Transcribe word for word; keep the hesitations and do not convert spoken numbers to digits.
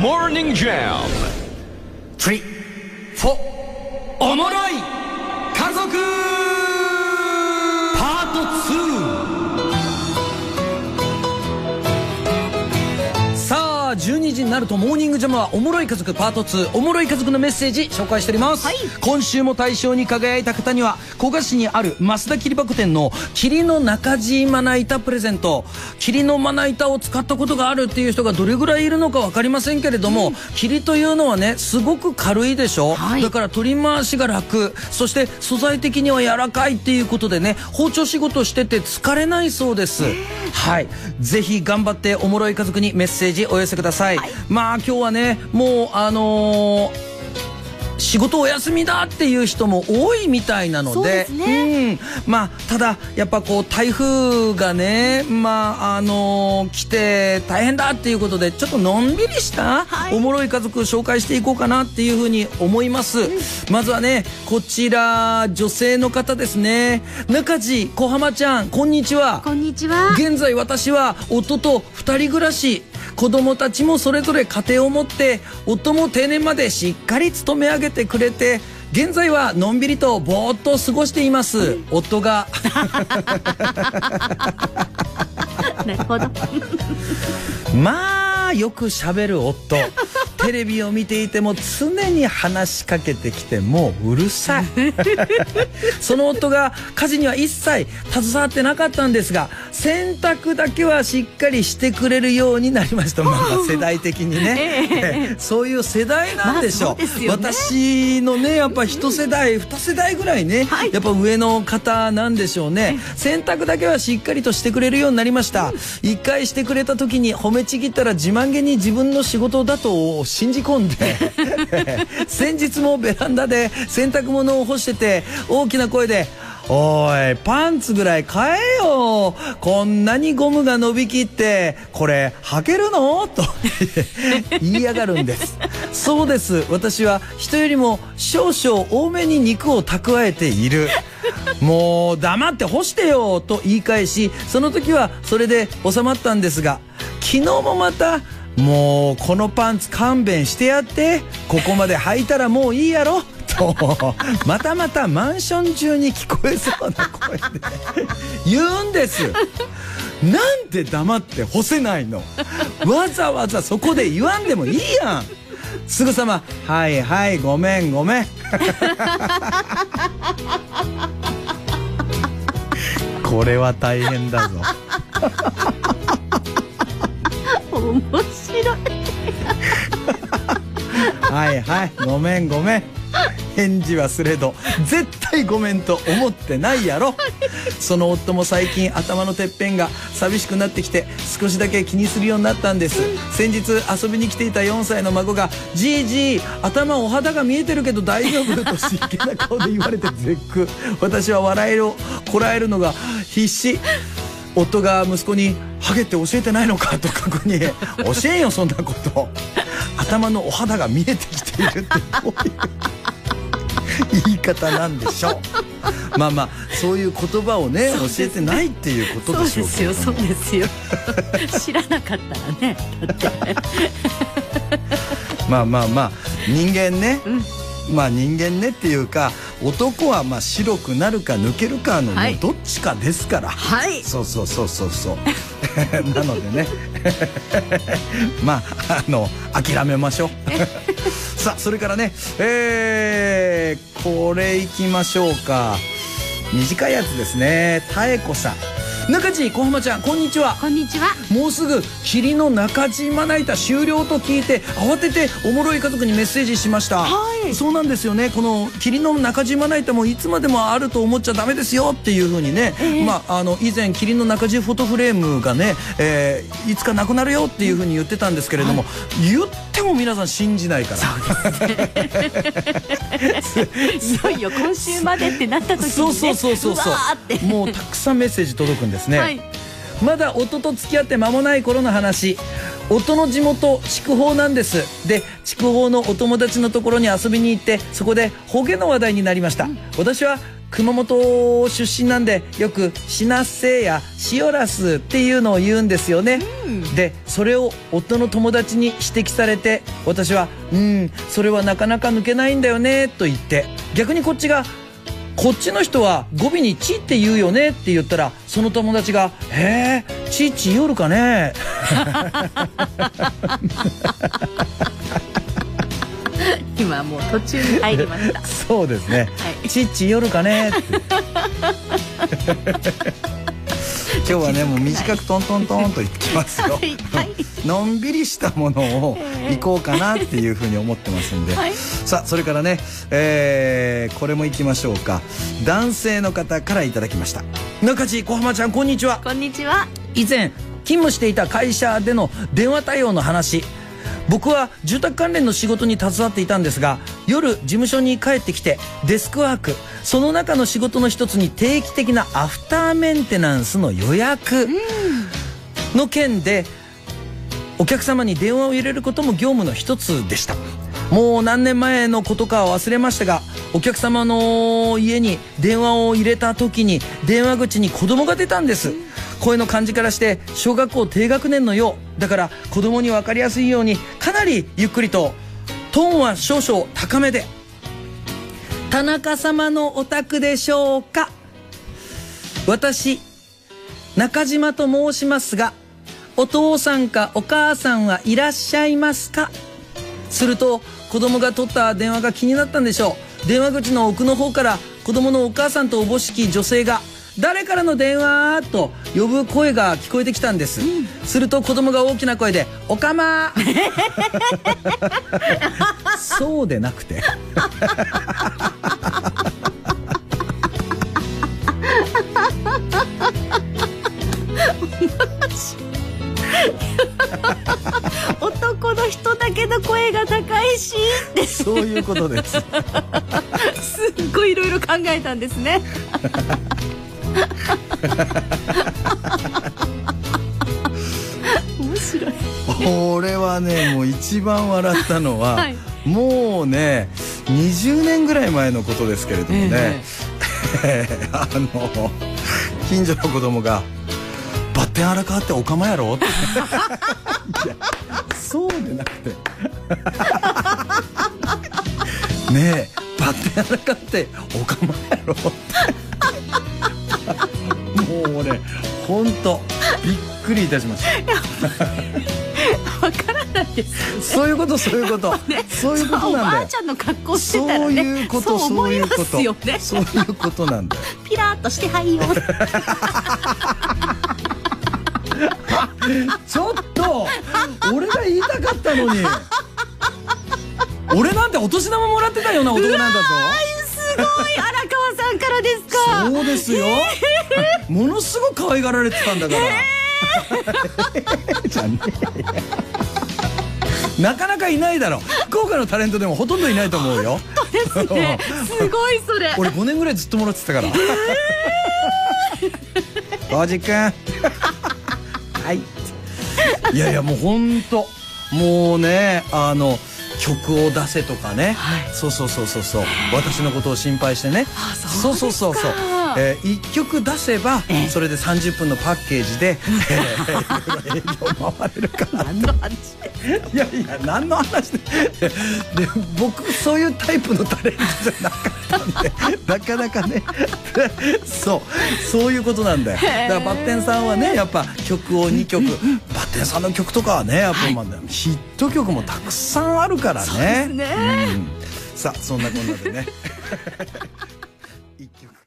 Morning Jam スリー、フォー、おもろい家族パートツー。さあじゅうにじになるとモーニングジャムはおもろい家族パートツー、おもろい家族のメッセージ紹介しております、はい、今週も大賞に輝いた方には古河市にある増田桐箱店の桐の中地まな板プレゼント。桐のまな板を使ったことがあるっていう人がどれぐらいいるのか分かりませんけれども、うん、桐というのはねすごく軽いでしょ、はい、だから取り回しが楽、そして素材的には柔らかいっていうことでね包丁仕事してて疲れないそうです。はい、ぜひ頑張っておもろい家族にメッセージお寄せください、はい、まあ今日はねもうあのー仕事お休みだっていう人も多いみたいなので、そうですね、うん、まあただやっぱこう台風がねまああのー、来て大変だっていうことでちょっとのんびりした、はい、おもろい家族紹介していこうかなっていうふうに思います、うん、まずはねこちら女性の方ですね。中地小浜ちゃん、こんにちは。 こんにちは。 現在私は夫と二人暮らし、子供たちもそれぞれ家庭を持って夫も定年までしっかり勤め上げてくれて現在はのんびりとぼーっと過ごしています、うん、夫がなるほどまあよくしゃべる夫テレビを見ていても常に話しかけてきてもううるさいその夫が家事には一切携わってなかったんですが洗濯だけはしっかりしてくれるようになりました。まあまあ世代的にね、えー、そういう世代なんでしょう、まあそうですよね、私のねやっぱ一世代二世代ぐらいね、はい、やっぱ上の方なんでしょうね。洗濯だけはしっかりとしてくれるようになりました。一回してくれた時に褒めちぎったら自慢げに自分の仕事だと信じ込んで先日もベランダで洗濯物を干してて大きな声で「おいパンツぐらい買えよ、こんなにゴムが伸びきってこれ履けるの?」と言いやがるんです。そうです、私は人よりも少々多めに肉を蓄えている。もう黙って干してよと言い返しその時はそれで収まったんですが、昨日もまたもうこのパンツ勘弁してやって、ここまで履いたらもういいやろとまたまたマンション中に聞こえそうな声で言うんです。なんで黙って干せないの、わざわざそこで言わんでもいいやん。すぐさま「はいはいごめんごめん」これは大変だぞ面白いはいはいごめんごめん、返事はすれど絶対ごめんと思ってないやろ。その夫も最近頭のてっぺんが寂しくなってきて少しだけ気にするようになったんです、うん、先日遊びに来ていたよんさいの孫が「じいじい頭お肌が見えてるけど大丈夫?」と真剣な顔で言われて絶句。私は笑いをこらえるのが必死。夫が息子に「ハゲって教えてないのか?」と確認。教えんよそんなこと。頭のお肌が見えてきているってどういう言い方なんでしょう。まあまあそういう言葉をね教えてないっていうことでしょうけど。 そうですよそうですよ知らなかったらねだってまあまあまあ人間ね、 うんまあ人間ねっていうか男はまあ白くなるか抜けるかの、はい、どっちかですから、 はい、 そうそうそうそうそうなのでねまああの諦めましょうさあそれからねえー、これいきましょうか。短いやつですね。妙子さん、中地小浜ちゃんこんにちは。 こんにちは。 もうすぐ桐の中地まな板終了と聞いて慌てておもろい家族にメッセージしました。はい、そうなんですよね。この桐の中地まな板もいつまでもあると思っちゃダメですよっていう風にね、えー、まああの以前桐の中地フォトフレームがね、えー、いつかなくなるよっていう風に言ってたんですけれども、はい、言っても皆さん信じないから。 そうですねいよいよ今週までってなった時にね、 そうそうそうそうそうもうたくさんメッセージ届くんですね、はい、まだ夫と付き合って間もない頃の話。夫の地元筑豊なんです。で筑豊のお友達のところに遊びに行ってそこでホゲの話題になりました、うん、私は熊本出身なんでよくシナッセやシオラスっていうのを言うんですよね、うん、でそれを夫の友達に指摘されて、私はうんそれはなかなか抜けないんだよねと言って、逆にこっちがこっちの人は語尾にチって言うよねって言ったら、その友達がへえチチ夜かね今もう途中に入りましたそうですね、はい、チッチ夜かねって今日はねもう短くトントントンと言ってますよ、はいはい、のんびりしたものをいこうかなっていうふうに思ってますんで、はい、さあそれからね、えー、これもいきましょうか。男性の方からいただきました。中地小浜ちゃんこんにちは。 こんにちは。 以前勤務していた会社での電話対応の話、僕は住宅関連の仕事に携わっていたんですが、夜事務所に帰ってきてデスクワーク、その中の仕事の一つに定期的なアフターメンテナンスの予約の件でお客様に電話を入れることも業務の一つでした。もう何年前のことかは忘れましたが、お客様の家に電話を入れた時に電話口に子供が出たんです。声の感じからして小学校低学年のようだから、子供に分かりやすいようにかなりゆっくりと、トーンは少々高めで、田中様のお宅でしょうか。私中島と申しますが、お父さんかお母さんはいらっしゃいますか。すると子供が取った電話が気になったんでしょう。電話口の奥の方から子供のお母さんとおぼしき女性が誰からの電話と呼ぶ声が聞こえてきたんです、うん、すると子供が大きな声でおかまそうでなくて男の人だけの声が高いしってそういうことですすっごいいろいろ考えたんですね面白い。 これはねもう一番笑ったのは、はい、もうねにじゅうねんぐらい前のことですけれどもね、えー、あの近所の子供がバッテン荒川っておかまやろっていやそうでなくてねえバッテン荒川っておかまやろってもうねほんとびっくりいたしましたわからないですよね。 そういうことそういうこと、ね、そういうことなんだよ。おばあちゃんの格好してたらね、 そういうことそう思いますよね。 そういうことなんだよ。 ピラーっとしてはいよちょっと俺が言いたかったのに俺なんてお年玉もらってたような男なんだぞ。 すごい荒川さんからですか。 そうですよ、えー、ものすごく可愛がられてたんだから、えー、じゃねえなかなかいないだろ。福岡のタレントでもほとんどいないと思うよ。 本当ですねすごいそれ。 俺ごねんぐらいずっともらってたから、おじくんはいいやいやもうほんともうねあの曲を出せとかね、はい、そうそうそうそうそう私のことを心配してね、 ああそうそうそうそう、えー、いっきょく出せばそれでさんじゅっぷんのパッケージで、えー、営業回れるかな。 何の話いやいや何の話でで僕そういうタイプのタレントじゃなかったんでなかなかねそうそういうことなんだよ。だからバッテンさんはねやっぱ曲をにきょくバッテンさんの曲とかはねやっぱ、まあ、ヒット曲もたくさんあるからね。そうですね、うん、さあそんなこんなでねいっきょく